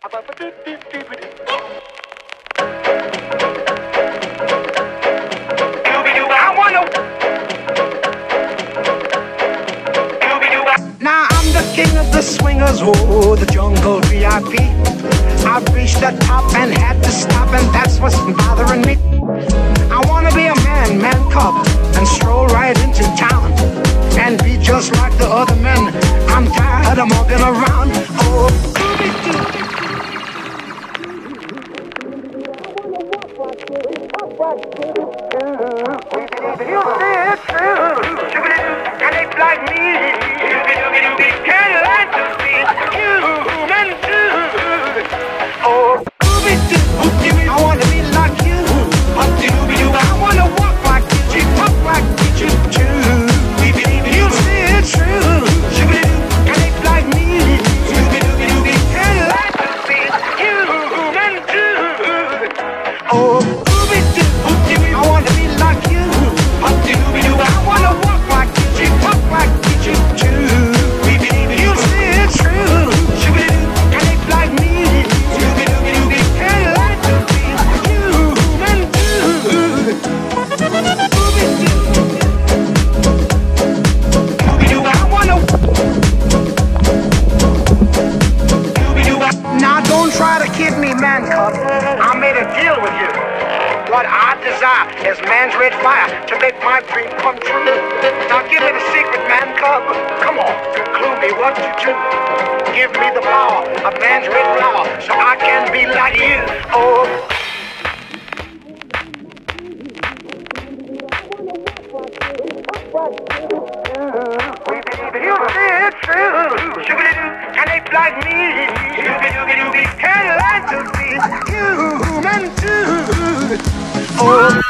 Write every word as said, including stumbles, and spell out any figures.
Now I'm the king of the swingers, oh, the jungle V I P. I've reached the top and had to stop, and that's what's bothering me. I wanna be a man, man cub, and stroll right into town and be just like the other men. I'm tired of walking around. Oh, you say it's true, and it's like me. Can't like to see human too. Oh, I wanna be like you. I wanna walk like you, talk like you too. You say it's true, and it's like me. Can't like to see human too. Oh, I wanna be like you. I wanna walk like you, talk like you too. You say it's true, and it's like me. Can't like to be human too. I wanna. Now don't try to kid me, man cub. I made a deal with you. What I desire is man's red fire to make my dream come true. Now give me the secret, man cub. Come on, clue me what to do. Give me the power of man's red flower so I can be like you. Oh. You say it's true, and it's like me. Can't like to be human too. Oh.